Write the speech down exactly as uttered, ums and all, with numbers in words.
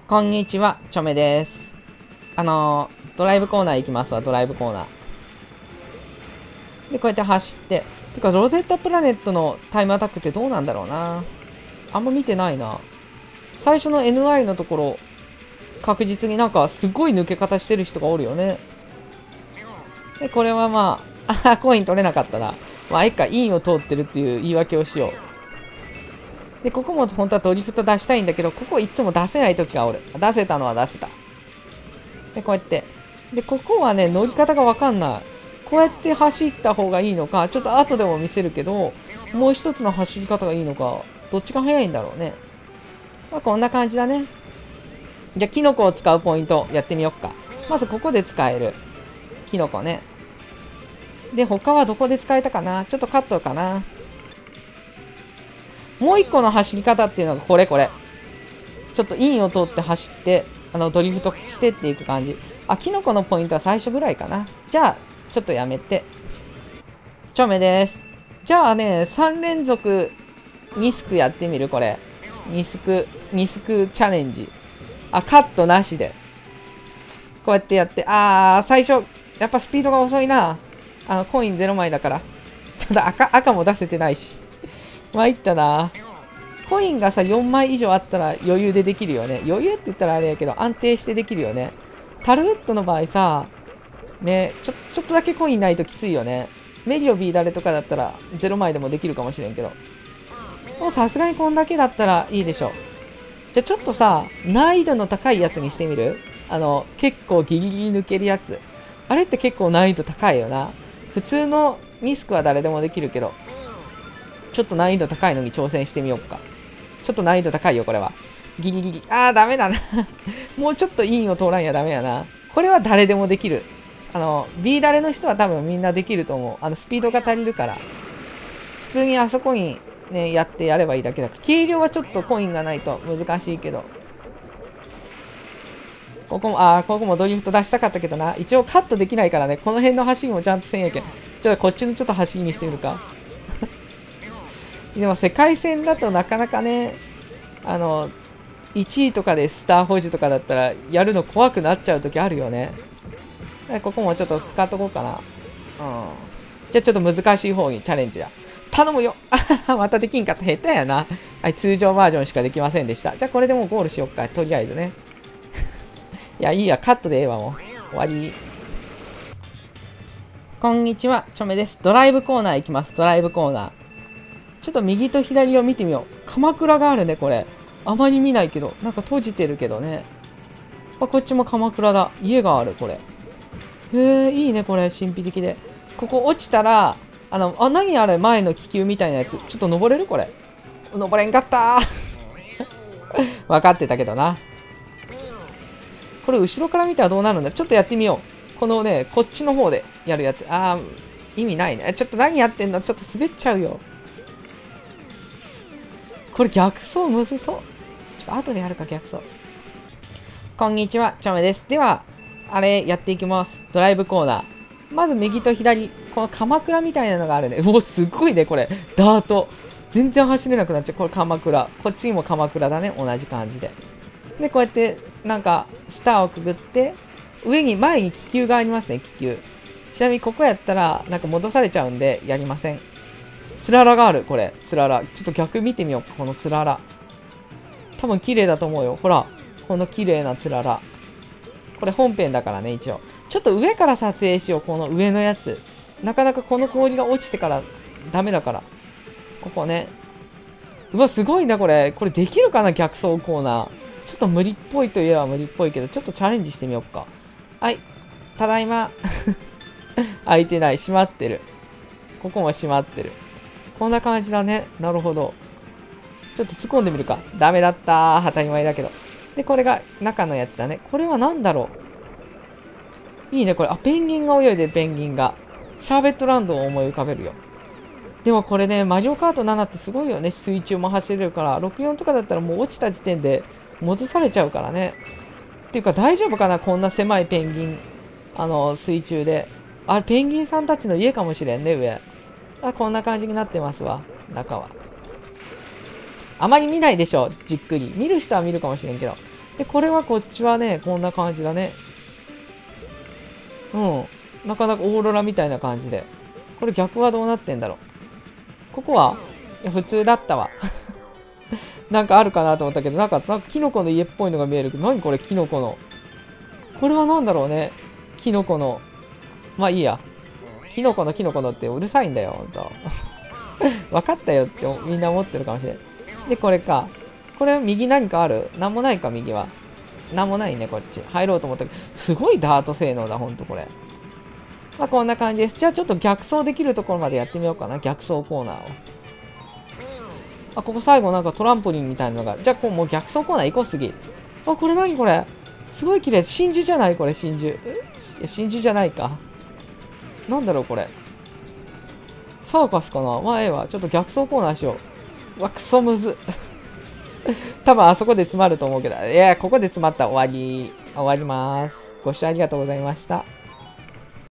こんにちは、チョメです。あのー、ドライブコーナー行きますわ、ドライブコーナー。で、こうやって走って。てか、ロゼッタプラネットのタイムアタックってどうなんだろうな。あんま見てないな。最初の エヌアイ のところ、確実になんかすごい抜け方してる人がおるよね。で、これはまあ、あ、コイン取れなかったな。まあ、いっか、インを通ってるっていう言い訳をしよう。で、ここも本当はドリフト出したいんだけど、ここいつも出せない時がおる。出せたのは出せた。で、こうやって。で、ここはね、乗り方がわかんない。こうやって走った方がいいのか、ちょっと後でも見せるけど、もう一つの走り方がいいのか、どっちが速いんだろうね。まあ、こんな感じだね。じゃあ、キノコを使うポイントやってみよっか。まずここで使える。キノコね。で、他はどこで使えたかな？ちょっとカットかな。もう一個の走り方っていうのがこれこれ。ちょっとインを通って走って、あの、ドリフトしてっていく感じ。あ、キノコのポイントは最初ぐらいかな。じゃあ、ちょっとやめて。ちょめです。じゃあね、さん連続にスクやってみるこれ。にスク、にスクチャレンジ。あ、カットなしで。こうやってやって、あー、最初、やっぱスピードが遅いな。あの、コインゼロ枚だから。ちょっと赤、赤も出せてないし。参ったな。コインがさ、よんまい以上あったら余裕でできるよね。余裕って言ったらあれやけど、安定してできるよね。タルウッドの場合さ、ね、ちょ、ちょっとだけコインないときついよね。メリオビーダレとかだったらゼロまいでもできるかもしれんけど。もうさすがにこんだけだったらいいでしょ。じゃあちょっとさ、難易度の高いやつにしてみる？あの、結構ギリギリ抜けるやつ。あれって結構難易度高いよな。普通のミスクは誰でもできるけど、ちょっと難易度高いのに挑戦してみようか。ちょっと難易度高いよ、これは。ギリギリ。あー、ダメだな。もうちょっとインを通らんやダメやな。これは誰でもできる。あの、B ダレの人は多分みんなできると思う。あの、スピードが足りるから。普通にあそこにね、やってやればいいだけだから。軽量はちょっとコインがないと難しいけど。ここも、あー、ここもドリフト出したかったけどな。一応カットできないからね。この辺の走りもちゃんとせんやけん。ちょっとこっちのちょっと走りにしてみるか。でも世界戦だとなかなかね、あの、いちいとかでスター保持とかだったらやるの怖くなっちゃう時あるよね。ここもちょっと使っとこうかな。うん。じゃあちょっと難しい方にチャレンジや。頼むよ。またできんかった。下手やな。はい、通常バージョンしかできませんでした。じゃあこれでもうゴールしよっか。とりあえずね。いや、いいや。カットでええわ、もう。終わり。こんにちは。チョメです。ドライブコーナー行きます。ドライブコーナー。ちょっと右と左を見てみよう。鎌倉があるね、これ。あまり見ないけど。なんか閉じてるけどね。あ、こっちも鎌倉だ。家がある、これ。へえ、いいね、これ。神秘的で。ここ落ちたら、あの、あ、何あれ、前の気球みたいなやつ。ちょっと登れるこれ。登れんかったー。分かってたけどな。これ、後ろから見たらどうなるんだ。ちょっとやってみよう。このね、こっちの方でやるやつ。あー、意味ないね。ちょっと何やってんの？ちょっと滑っちゃうよ。これ逆走むずそう。ちょっと後でやるか、逆走。こんにちは、チョメです。では、あれ、やっていきます。ドライブコーナー。まず右と左。この鎌倉みたいなのがあるね。うお、すっごいね、これ。ダート。全然走れなくなっちゃう。これ鎌倉。こっちにも鎌倉だね。同じ感じで。で、こうやって、なんか、スターをくぐって、上に、前に気球がありますね、気球。ちなみにここやったら、なんか戻されちゃうんで、やりません。つららがある、これ。つらら。ちょっと逆見てみようか、このつらら。多分綺麗だと思うよ。ほら。この綺麗なつらら。これ本編だからね、一応。ちょっと上から撮影しよう、この上のやつ。なかなかこの氷が落ちてからダメだから。ここね。うわ、すごいな、これ。これできるかな、逆走コーナー。ちょっと無理っぽいといえば無理っぽいけど、ちょっとチャレンジしてみようか。はい。ただいま。開いてない。閉まってる。ここも閉まってる。こんな感じだね。なるほど。ちょっと突っ込んでみるか。ダメだったー。当たり前だけど。で、これが中のやつだね。これは何だろう。いいね、これ。あ、ペンギンが泳いでる、ペンギンが。シャーベットランドを思い浮かべるよ。でもこれね、マリオカートななってすごいよね。水中も走れるから。ろくじゅうよんとかだったらもう落ちた時点で戻されちゃうからね。っていうか大丈夫かな、こんな狭いペンギン。あの、水中で。あれ、ペンギンさんたちの家かもしれんね、上。あ、こんな感じになってますわ。中は。あまり見ないでしょ、じっくり。見る人は見るかもしれんけど。 で、これはこっちはね、こんな感じだね。うん。なかなかオーロラみたいな感じで。これ逆はどうなってんだろう。ここはいや、普通だったわ。なんかあるかなと思ったけど、なんか、なんかキノコの家っぽいのが見えるけど、何これキノコの。これは何だろうね。キノコの。まあいいや。キノコのキノコのってうるさいんだよ、ほんと。分かったよってみんな思ってるかもしれない。で、これか。これは右何かある？なんもないか、右は。なんもないね、こっち。入ろうと思ったけど、すごいダート性能だ、ほんとこれ。まあこんな感じです。じゃあちょっと逆走できるところまでやってみようかな。逆走コーナーを。あ、ここ最後なんかトランポリンみたいなのが。じゃあこうもう逆走コーナー行こう、次。あ、これ何これ。すごい綺麗。真珠じゃないこれ、真珠。え真珠じゃないか。なんだろう、これ。サーカスかな。まあ、ええわ。ちょっと逆走コーナーしよう。うわ、くそむず。多分あそこで詰まると思うけど。いや、ここで詰まった。終わり。終わります。ご視聴ありがとうございました。